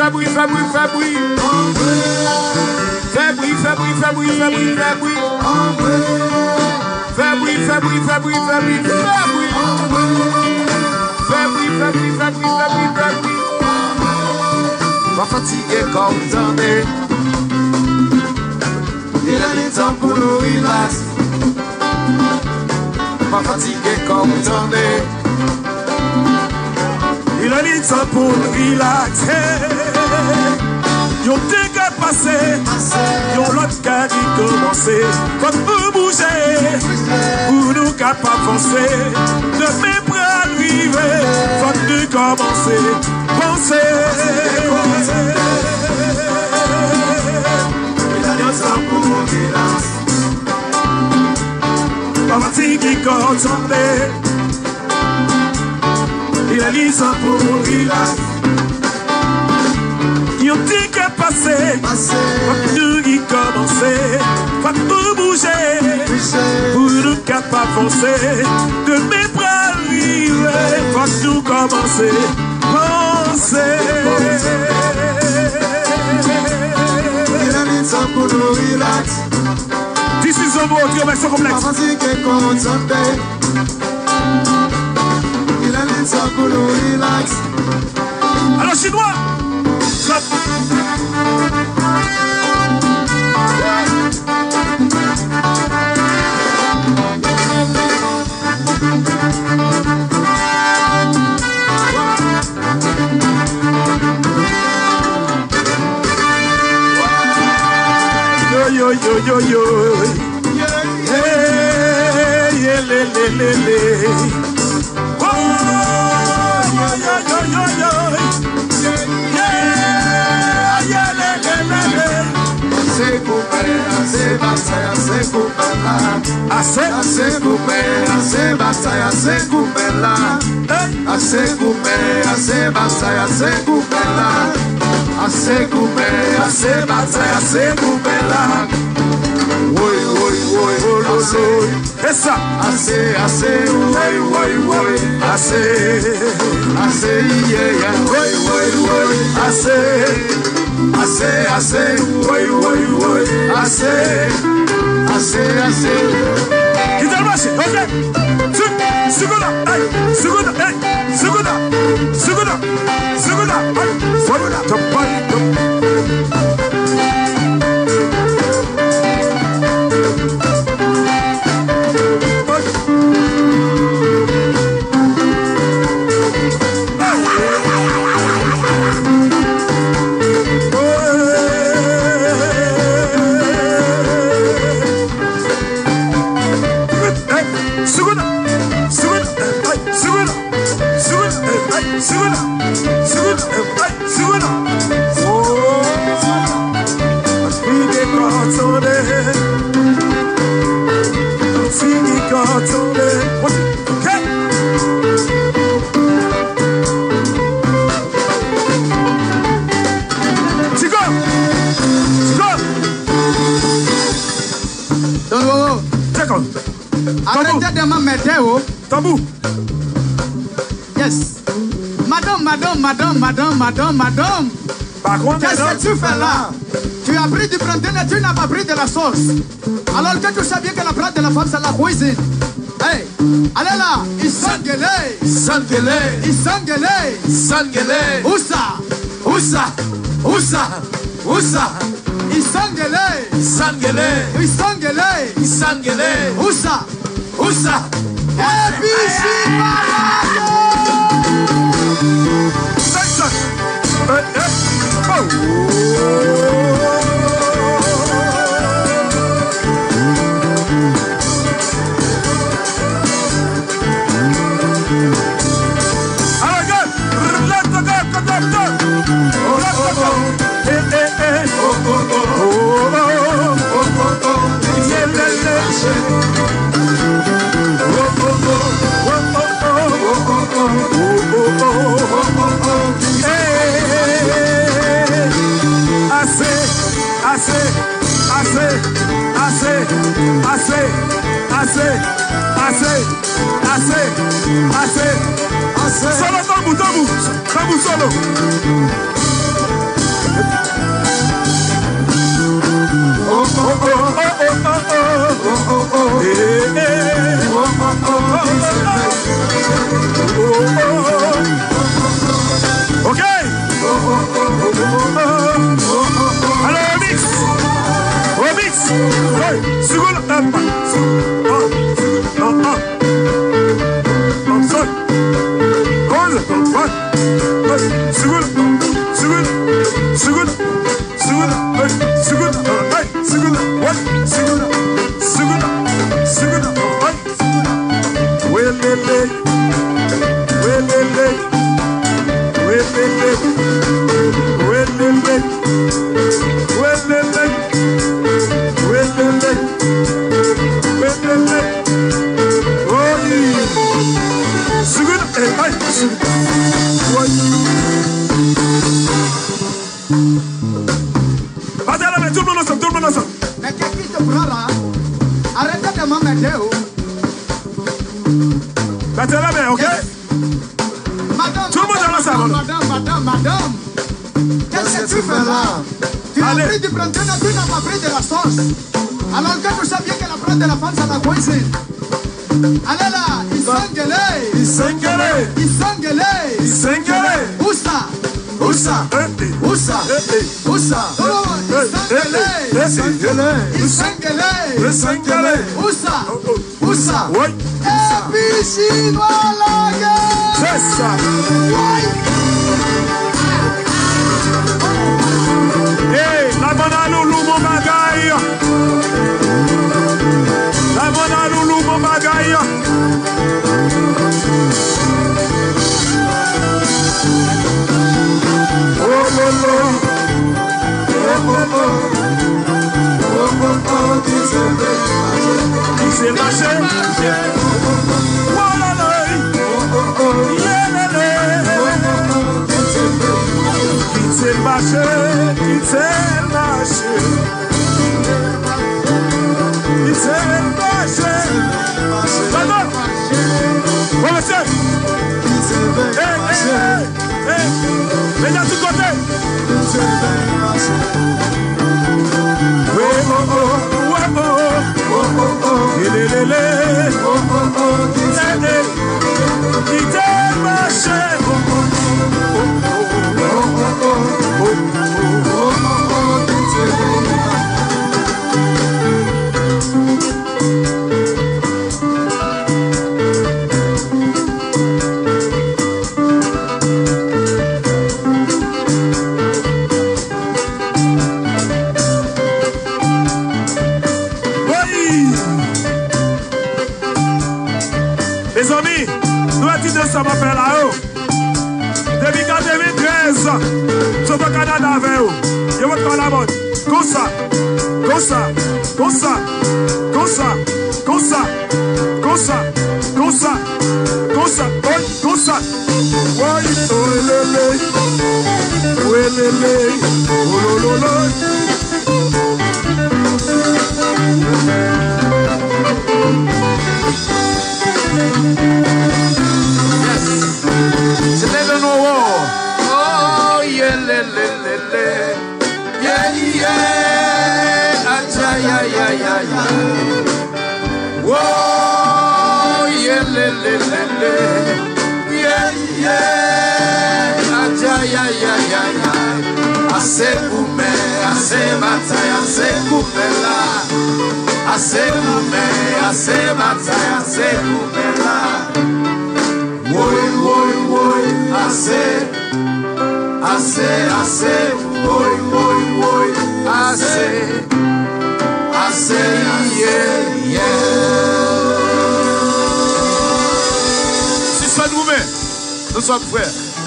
fais bruit. Fais bruit. Fais bruit. Fais bruit. Fais bruit. Fais bruit. Fais bruit. Fais bruit. Fais bruit. Fais bruit. Fais bruit. Fais bruit. Fais bruit. Fais bruit. Fais bruit. Pas fatigué comme t'en il a le temps pour nous relax. Pas fatigué comme t'en il a le temps pour nous relaxer. Yon dégâts passés, yon l'autre cas qui commencer. Faut nous bouger, pour nous capables avancer. Demain pour arriver, faut nous commencer. Penser. Il a le temps pour nous relaxer. Pas fatigué comme t'en il a le temps pour nous relaxer. Yon dit que passé, faut nous y commencer, faut nous bouger, pour nous capables avancer, demain pour arriver, faut nous commencer, penser. Il a le temps pour nous relax. This is a mot, Dieu, mais c'est complexe. Il a le temps pour nous relax. Alors, chinois! Yo. Hey, le. Essa assez Quitte le marché, ok. Segunda, Arrêtez de m'embêter, oh. Tabou. Yes. Madame. Par contre, qu'est-ce que tu fais là? Tu as pris du plantain et tu n'as pas pris de la sauce. Alors que tu sais bien que la plate de la femme, c'est la cuisine. Hey, allez là. Il s'engueulait. Où ça? Il s'engueulait. Où ça? Et puis c'est malade. Assez. Solo, tabou. Ok. Alors, remix. Seconde. Tout le monde ensemble. Mais qu'est-ce qui te prend là? Arrête de m'emmerder. Battez la main, ok? Madame, tout le monde dans la salle. Madame. Qu'est-ce que tu fais là? Tu as pris du plantain, tu n'as pas pris de la sauce. Alors que tu sais bien que la plante de la femme, c'est la cuisine. Allez là, il s'engueulait. Où ça? Oui. Et puis chinois la gueule. C'est ça. Hey, la banane loulou mon bagaille. Il s'est lâché. Mais dans tout côté. Les amis, nous étudions ça va faire là-haut. Depuis 2013, je vais au Canada avec vous. Je vais prendre la mode. Comme ça. C'était de nouveau. Oh, yeah, oh, Nous sommes frères.